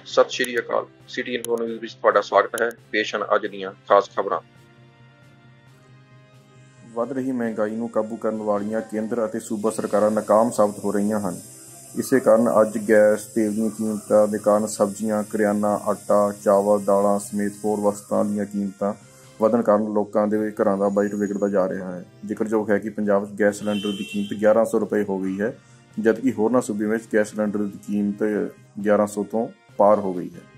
ਸਤਿ ਸ਼੍ਰੀ ਅਕਾਲ। ਸਿਟੀ ਇਨਫੋ ਨਿਊਜ਼ ਵਿੱਚ ਤੁਹਾਡਾ ਸਵਾਗਤ ਹੈ। ਪੇਸ਼ ਹਨ ਅੱਜ ਦੀਆਂ ਖਾਸ ਖਬਰਾਂ। ਵੱਧ ਰਹੀ ਮਹਿੰਗਾਈ ਨੂੰ ਕਾਬੂ ਕਰਨ ਵਾਲੀਆਂ ਕੇਂਦਰ ਅਤੇ ਸੂਬਾ ਸਰਕਾਰਾਂ ਨਾਕਾਮ ਸਾਬਤ ਹੋ ਰਹੀਆਂ ਹਨ। ਇਸੇ ਕਾਰਨ ਅੱਜ ਗੈਸ, ਤੇਲ ਦੀਆਂ ਕੀਮਤਾਂ ਦੇ ਕਾਰਨ ਸਬਜ਼ੀਆਂ, ਕਰਿਆਨਾ, ਆਟਾ, ਚਾਵਲ, ਦਾਲਾਂ ਸਮੇਤ ਹੋਰ ਵਸਤਾਂ ਦੀਆਂ ਕੀਮਤਾਂ ਵਧਣ ਕਾਰਨ ਲੋਕਾਂ ਦੇ ਘਰਾਂ ਦਾ ਬਜਟ ਵਿਗੜਦਾ ਜਾ ਰਿਹਾ ਹੈ। ਜ਼ਿਕਰਯੋਗ ਹੈ ਕਿ ਪੰਜਾਬ ਵਿੱਚ ਗੈਸ ਸਿਲੰਡਰ ਦੀ ਕੀਮਤ 1100 ਰੁਪਏ ਹੋ ਗਈ ਹੈ, ਜਦਕਿ ਹੋਰਨਾਂ ਸੂਬਿਆਂ ਵਿੱਚ ਗੈਸ ਸਿਲੰਡਰ ਦੀ ਕੀਮਤ 1100 ਤੋਂ ਪਾਰ ਹੋ ਗਈ ਹੈ।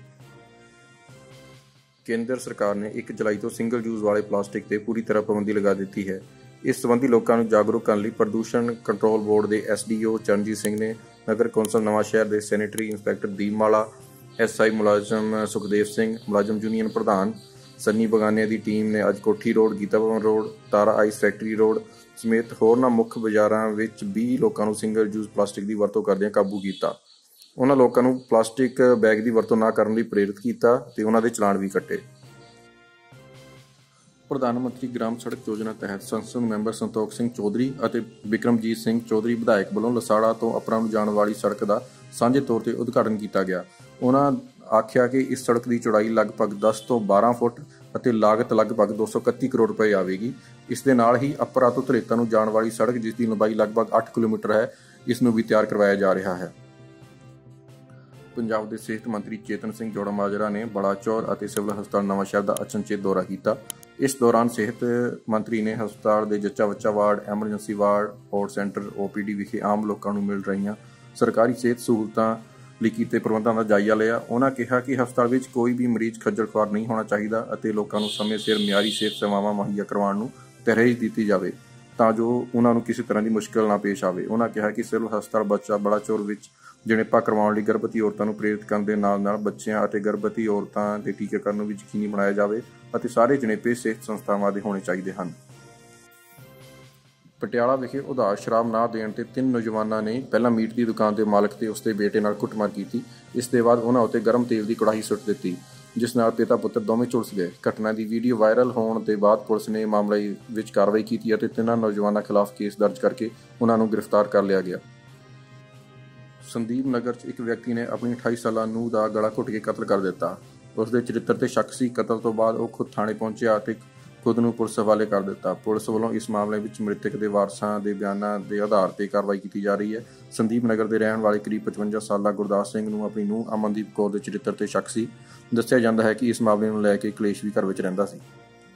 ਕੇਂਦਰ ਸਰਕਾਰ ਨੇ 1 ਜੁਲਾਈ ਤੋਂ ਸਿੰਗਲ ਯੂਜ਼ ਵਾਲੇ ਪਲਾਸਟਿਕ 'ਤੇ ਪੂਰੀ ਤਰ੍ਹਾਂ ਪਾਬੰਦੀ ਲਗਾ ਦਿੱਤੀ ਹੈ। ਇਸ ਸੰਬੰਧੀ ਲੋਕਾਂ ਨੂੰ ਜਾਗਰੂਕ ਕਰਨ ਲਈ ਪ੍ਰਦੂਸ਼ਣ ਕੰਟਰੋਲ ਬੋਰਡ ਦੇ SDO ਚਰਨਜੀਤ ਸਿੰਘ ਨੇ ਨਗਰ ਕੌਂਸਲ ਨਵਾਂਸ਼ਹਿਰ ਦੇ ਸੈਨੇਟਰੀ ਇੰਸਪੈਕਟਰ ਦੀਪਮਾਲਾ, SI ਮੁਲਾਜ਼ਮ ਸੁਖਦੇਵ ਸਿੰਘ, ਮੁਲਾਜ਼ਮ ਯੂਨੀਅਨ ਪ੍ਰਧਾਨ ਸੰਨੀ ਬਗਾਨੀਆ ਦੀ ਟੀਮ ਨੇ ਅੱਜ Kothi road, Geeta Bhawan road, Tara ice factory road ਸਮੇਤ ਹੋਰਨਾਂ ਮੁੱਖ ਬਾਜ਼ਾਰਾਂ ਵਿੱਚ 20 ਲੋਕਾਂ ਨੂੰ ਸਿੰਗਲ ਯੂਜ਼ ਪਲਾਸਟਿਕ ਦੀ ਵਰਤੋਂ ਕਰਦਿਆਂ ਕਾਬੂ ਕੀਤਾ। ਉਹਨਾਂ ਲੋਕਾਂ ਨੂੰ ਪਲਾਸਟਿਕ ਬੈਗ ਦੀ ਵਰਤੋਂ ਨਾ ਕਰਨ ਲਈ ਪ੍ਰੇਰਿਤ ਕੀਤਾ ਤੇ ਉਹਨਾਂ ਦੇ ਚਲਾਨ ਵੀ ਕੱਟੇ। ਪ੍ਰਧਾਨ ਮੰਤਰੀ ਗ੍ਰਾਮ ਸੜਕ ਯੋਜਨਾ ਤਹਿਤ ਸੰਸਦ ਮੈਂਬਰ ਸੰਤੋਖ ਸਿੰਘ ਚੌਧਰੀ ਅਤੇ ਬਿਕਰਮਜੀਤ ਸਿੰਘ ਚੌਧਰੀ ਵਿਧਾਇਕ ਵੱਲੋਂ ਲਸਾੜਾ ਤੋਂ ਅਪਰਾ ਨੂੰ ਜਾਣ ਵਾਲੀ ਸੜਕ ਦਾ ਸਾਂਝੇ ਤੌਰ ਤੇ ਉਦਘਾਟਨ ਕੀਤਾ ਗਿਆ। ਉਹਨਾਂ ਆਖਿਆ ਕਿ ਇਸ ਸੜਕ ਦੀ ਚੌੜਾਈ ਲਗਭਗ 10 ਤੋਂ 12 ਫੁੱਟ ਅਤੇ ਲਾਗਤ ਲਗਭਗ 231 ਕਰੋੜ ਰੁਪਏ ਆਵੇਗੀ। ਇਸ ਦੇ ਨਾਲ ਹੀ ਅਪਰਾ ਤੋਂ ਧਰੇਤਾ ਨੂੰ ਜਾਣ ਵਾਲੀ ਸੜਕ, ਜਿਸ ਦੀ ਲੰਬਾਈ ਲਗਭਗ 8 ਕਿਲੋਮੀਟਰ ਹੈ, ਇਸ ਨੂੰ ਵੀ ਤਿਆਰ ਕਰਵਾਇਆ ਜਾ ਰਿਹਾ ਹੈ। ਪੰਜਾਬ ਦੇ ਸਿਹਤ ਮੰਤਰੀ ਚੇਤਨ ਸਿੰਘ ਜੋੜਾ-ਮਾਜਰਾ ਨੇ ਬਲਾਚੌਰ ਅਤੇ ਸਿਵਲ ਹਸਪਤਾਲ ਨਵਾਂਸ਼ਹਿਰ ਦਾ ਅਚਨਚੇਤ ਦੌਰਾ ਕੀਤਾ। ਇਸ ਦੌਰਾਨ ਸਿਹਤ ਮੰਤਰੀ ਨੇ ਹਸਪਤਾਲ ਦੇ ਜੱਚਾ-ਬੱਚਾ ਵਾਰਡ, ਐਮਰਜੈਂਸੀ ਵਾਰਡ, ਔਰ ਸੈਂਟਰ OPD ਵਿਖੇ ਆਮ ਲੋਕਾਂ ਨੂੰ ਮਿਲ ਰਹੀਆਂ ਸਰਕਾਰੀ ਸਿਹਤ ਸਹੂਲਤਾਂ ਲਈ ਕੀਤੇ ਪ੍ਰਬੰਧਾਂ ਦਾ ਜਾਇਜ਼ਾ ਲਿਆ। ਉਹਨਾਂ ਕਿਹਾ ਕਿ ਹਸਪਤਾਲ ਵਿੱਚ ਕੋਈ ਵੀ ਮਰੀਜ਼ ਖੱਜਲ ਖੁਆਰ ਨਹੀਂ ਹੋਣਾ ਚਾਹੀਦਾ ਅਤੇ ਲੋਕਾਂ ਨੂੰ ਸਮੇਂ ਸਿਰ ਮਿਆਰੀ ਸਿਹਤ ਸੇਵਾਵਾਂ ਮੁਹੱਈਆ ਕਰਵਾਉਣ ਨੂੰ ਤਰਜੀਹ ਦਿੱਤੀ ਜਾਵੇ ਤਾਂ ਜੋ ਉਹਨਾਂ ਨੂੰ ਕਿਸੇ ਤਰ੍ਹਾਂ ਦੀ ਮੁਸ਼ਕਲ ਨਾ ਪੇਸ਼ ਆਵੇ। ਉਹਨਾਂ ਕਿਹਾ ਕਿ ਸਿਵਲ ਹਸਪਤਾਲ ਬਲਾਚੌਰ ਵਿੱਚ ਜਣੇਪਾ ਕਰਵਾਉਣ ਲਈ ਗਰਭਵਤੀ ਔਰਤਾਂ ਨੂੰ ਪ੍ਰੇਰਿਤ ਕਰਨ ਦੇ ਨਾਲ-ਨਾਲ ਬੱਚਿਆਂ ਅਤੇ ਗਰਭਵਤੀ ਔਰਤਾਂ ਦੇ ਟੀਕਾਕਰਨ ਨੂੰ ਵੀ ਯਕੀਨੀ ਬਣਾਇਆ ਜਾਵੇ ਅਤੇ ਸਾਰੇ ਜਣੇਪੇ ਸਿਹਤ ਸੰਸਥਾਵਾਂ ਦੇ ਹੋਣੇ ਚਾਹੀਦੇ ਹਨ। ਪਟਿਆਲਾ ਵਿਖੇ ਉਧਾਰ ਸ਼ਰਾਬ ਨਾ ਦੇਣ ਤੇ 3 ਨੌਜਵਾਨਾਂ ਨੇ ਪਹਿਲਾਂ ਮੀਟ ਦੀ ਦੁਕਾਨ ਦੇ ਮਾਲਕ ਤੇ ਉਸਦੇ ਬੇਟੇ ਨਾਲ ਕੁੱਟਮਾਰ ਕੀਤੀ। ਇਸ ਦੇ ਬਾਅਦ ਉਹਨਾਂ ਉੱਤੇ ਗਰਮ ਤੇਲ ਦੀ ਕੜਾਹੀ ਸੁੱਟ ਦਿੱਤੀ, ਜਿਸ ਨਾਲ ਪਿਤਾ ਪੁੱਤਰ ਦੋਵੇਂ ਝੁਲਸ ਗਏ। ਘਟਨਾ ਦੀ ਵੀਡੀਓ ਵਾਇਰਲ ਹੋਣ ਦੇ ਬਾਅਦ ਪੁਲਿਸ ਨੇ ਮਾਮਲੇ ਵਿੱਚ ਕਾਰਵਾਈ ਕੀਤੀ ਅਤੇ 3 ਨੌਜਵਾਨਾਂ ਖਿਲਾਫ ਕੇਸ ਦਰਜ ਕਰਕੇ ਉਹਨਾਂ ਨੂੰ ਗ੍ਰਿਫਤਾਰ ਕਰ ਲਿਆ ਗਿਆ। ਸੰਦੀਪ ਨਗਰ 'ਚ ਇੱਕ ਵਿਅਕਤੀ ਨੇ ਆਪਣੀ 28 ਸਾਲਾ ਨੂੰਹ ਦਾ ਗਲਾ ਘੁੱਟ ਕੇ ਕਤਲ ਕਰ ਦਿੱਤਾ। ਉਸ ਦੇ ਚਰਿੱਤਰ ਤੇ ਸ਼ੱਕ ਸੀ। ਕਤਲ ਤੋਂ ਬਾਅਦ ਉਹ ਖੁਦ ਥਾਣੇ ਪਹੁੰਚਿਆ ਅਤੇ ਖੁਦ ਨੂੰ ਪੁਲਿਸ ਹਵਾਲੇ ਕਰ ਦਿੱਤਾ। ਪੁਲਿਸ ਵੱਲੋਂ ਇਸ ਮਾਮਲੇ ਵਿੱਚ ਮ੍ਰਿਤਕ ਦੇ ਵਾਰਸਾਂ ਦੇ ਬਿਆਨਾਂ ਦੇ ਆਧਾਰ ਤੇ ਕਾਰਵਾਈ ਕੀਤੀ ਜਾ ਰਹੀ ਹੈ। ਸੰਦੀਪ ਨਗਰ ਦੇ ਰਹਿਣ ਵਾਲੇ ਕਰੀਬ 55 ਸਾਲਾ ਗੁਰਦਾਸ ਸਿੰਘ ਨੂੰ ਆਪਣੀ ਨੂੰਹ ਅਮਨਦੀਪ ਕੌਰ ਦੇ ਚਰਿੱਤਰ ਤੇ ਸ਼ੱਕ ਸੀ। ਦੱਸਿਆ ਜਾਂਦਾ ਹੈ ਕਿ ਇਸ ਮਾਮਲੇ ਨੂੰ ਲੈ ਕੇ ਕਲੇਸ਼ ਵੀ ਘਰ ਵਿੱਚ ਰਹਿੰਦਾ ਸੀ।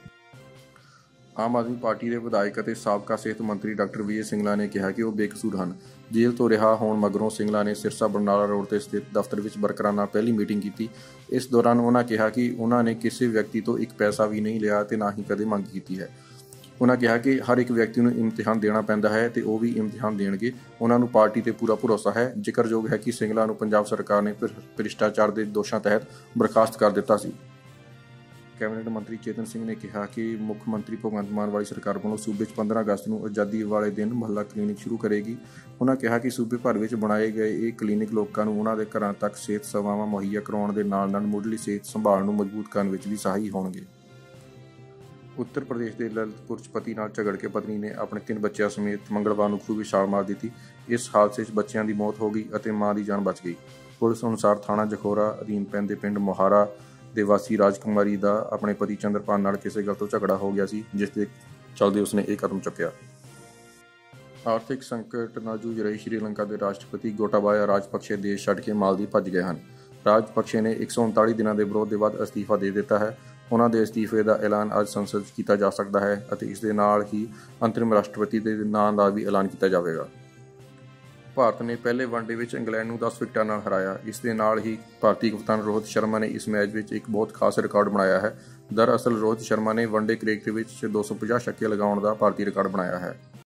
ਆਮ ਆਦਮੀ ਪਾਰਟੀ ਦੇ ਵਿਧਾਇਕ ਅਤੇ ਸਾਬਕਾ ਸਿਹਤ ਮੰਤਰੀ ਡਾਕਟਰ ਵਿਜੇ ਸਿੰਗਲਾ ਨੇ ਕਿਹਾ ਕਿ ਉਹ ਬੇਕਸੂਰ ਹਨ। ਜੇਲ੍ਹ ਤੋਂ ਰਿਹਾ ਹੋਣ ਮਗਰੋਂ ਸਿੰਗਲਾ ਨੇ ਸਿਰਸਾ ਬਰਨਾਲਾ ਰੋਡ ਤੇ ਸਥਿਤ ਦਫ਼ਤਰ ਵਿੱਚ ਵਰਕਰਾਂ ਨਾਲ ਪਹਿਲੀ ਮੀਟਿੰਗ ਕੀਤੀ। ਇਸ ਦੌਰਾਨ ਉਹਨਾਂ ਕਿਹਾ ਕਿ ਉਹਨਾਂ ਨੇ ਕਿਸੇ ਵਿਅਕਤੀ ਤੋਂ 1 ਪੈਸਾ ਵੀ ਨਹੀਂ ਲਿਆ ਤੇ ਨਾ ਹੀ ਕਦੇ ਮੰਗ ਕੀਤੀ ਹੈ। ਉਹਨਾਂ ਕਿਹਾ ਕਿ ਹਰ ਇੱਕ ਵਿਅਕਤੀ ਨੂੰ ਇਮਤਿਹਾਨ ਦੇਣਾ ਪੈਂਦਾ ਹੈ ਤੇ ਉਹ ਵੀ ਇਮਤਿਹਾਨ ਦੇਣਗੇ। ਉਹਨਾਂ ਨੂੰ ਪਾਰਟੀ ਤੇ ਪੂਰਾ ਭਰੋਸਾ ਹੈ। ਜ਼ਿਕਰਯੋਗ ਹੈ ਕਿ ਸਿੰਗਲਾ ਨੂੰ ਪੰਜਾਬ ਸਰਕਾਰ ਨੇ ਭ੍ਰਿਸ਼ਟਾਚਾਰ ਦੇ ਦੋਸ਼ਾਂ ਤਹਿਤ ਬਰਖਾਸਤ ਕਰ ਦਿੱਤਾ ਸੀ। ਕੈਬਨਿਟ ਮੰਤਰੀ ਚੇਤਨ ਸਿੰਘ ਨੇ ਕਿਹਾ ਕਿ ਮੁੱਖ ਮੰਤਰੀ ਭਗਵੰਤ ਮਾਨ ਵਾਲੀ ਸਰਕਾਰ ਵੱਲੋਂ ਸੂਬੇ 'ਚ 15 ਅਗਸਤ ਨੂੰ ਆਜ਼ਾਦੀ ਵਾਲੇ ਦਿਨ ਮੁਹੱਲਾ ਕਲੀਨਿਕ ਸ਼ੁਰੂ ਕਰੇਗੀ। ਉਹਨਾਂ ਕਿਹਾ ਕਿ ਸੂਬੇ ਭਰ ਵਿੱਚ ਬਣਾਏ ਗਏ ਇਹ ਕਲੀਨਿਕ ਲੋਕਾਂ ਨੂੰ ਉਹਨਾਂ ਦੇ ਘਰਾਂ ਤੱਕ ਸਿਹਤ ਸੇਵਾਵਾਂ ਮੁਹੱਈਆ ਕਰਵਾਉਣ ਦੇ ਨਾਲ-ਨਾਲ ਮੁੱਢਲੀ ਸਿਹਤ ਸੰਭਾਲ ਨੂੰ ਮਜ਼ਬੂਤ ਕਰਨ ਵਿੱਚ ਵੀ ਸਹਾਈ ਹੋਣਗੇ। ਉੱਤਰ ਪ੍ਰਦੇਸ਼ ਦੇ ਲਲਿਤਪੁਰ 'ਚ ਪਤੀ ਨਾਲ ਝਗੜ ਕੇ ਪਤਨੀ ਨੇ ਆਪਣੇ 3 ਬੱਚਿਆਂ ਸਮੇਤ ਮੰਗਲਵਾਰ ਨੂੰ ਖੂਹ ਵਿੱਚ ਛਾਲ ਮਾਰ ਦਿੱਤੀ। ਇਸ ਹਾਦਸੇ 'ਚ ਬੱਚਿਆਂ ਦੀ ਮੌਤ ਹੋ ਗਈ ਅਤੇ ਮਾਂ ਦੀ ਜਾਨ ਬਚ ਗਈ। ਪੁਲਿਸ ਅਨੁਸਾਰ ਥਾਣਾ ਜਖੌਰਾ ਅਧੀਨ ਪੈਂਦੇ ਪਿੰਡ ਮੋਹਾਰਾ ਦੇ ਵਾਸੀ ਰਾਜਕੁਮਾਰੀ ਦਾ ਆਪਣੇ ਪਤੀ ਚੰਦਰਪਾਲ ਨਾਲ ਕਿਸੇ ਗੱਲ ਤੋਂ ਝਗੜਾ ਹੋ ਗਿਆ ਸੀ, ਜਿਸ ਦੇ ਚਲਦੇ ਉਸਨੇ ਇਹ ਕਦਮ ਚੁੱਕਿਆ। ਆਰਥਿਕ ਸੰਕਟ ਨਾਲ ਜੂਝ ਰਹੀ ਸ਼੍ਰੀਲੰਕਾ ਦੇ ਰਾਸ਼ਟਰਪਤੀ ਗੋਟਾਬਾਇਆ ਰਾਜਪਕਸ਼ੇ ਦੇਸ਼ ਛੱਡ ਕੇ ਮਾਲਦੀਵ ਭੱਜ ਗਏ ਹਨ। ਰਾਜਪਕਸ਼ੇ ਨੇ 139 ਦਿਨਾਂ ਦੇ ਵਿਰੋਧ ਦੇ ਬਾਅਦ ਅਸਤੀਫਾ ਦੇ ਦਿੱਤਾ ਹੈ। ਉਹਨਾਂ ਦੇ ਅਸਤੀਫੇ ਦਾ ਐਲਾਨ ਅੱਜ ਸੰਸਦ 'ਚ ਕੀਤਾ ਜਾ ਸਕਦਾ ਹੈ ਅਤੇ ਇਸ ਦੇ ਨਾਲ ਹੀ ਅੰਤਰਿਮ ਰਾਸ਼ਟਰਪਤੀ ਦੇ ਨਾਂ ਦਾ ਵੀ ਐਲਾਨ ਕੀਤਾ ਜਾਵੇਗਾ। ਭਾਰਤ ਨੇ ਪਹਿਲੇ ਵਨਡੇ ਵਿੱਚ ਇੰਗਲੈਂਡ ਨੂੰ 10 ਵਿਕਟਾਂ ਨਾਲ ਹਰਾਇਆ। ਇਸ ਦੇ ਨਾਲ ਹੀ ਭਾਰਤੀ ਕਪਤਾਨ ਰੋਹਿਤ ਸ਼ਰਮਾ ਨੇ ਇਸ ਮੈਚ ਵਿੱਚ ਇੱਕ ਬਹੁਤ ਖਾਸ ਰਿਕਾਰਡ ਬਣਾਇਆ ਹੈ। ਦਰਅਸਲ ਰੋਹਿਤ ਸ਼ਰਮਾ ਨੇ ਵਨਡੇ ਕ੍ਰਿਕਟ ਵਿੱਚ 250 ਛੱਕੇ ਲਗਾਉਣ ਦਾ ਭਾਰਤੀ ਰਿਕਾਰਡ ਬਣਾਇਆ ਹੈ।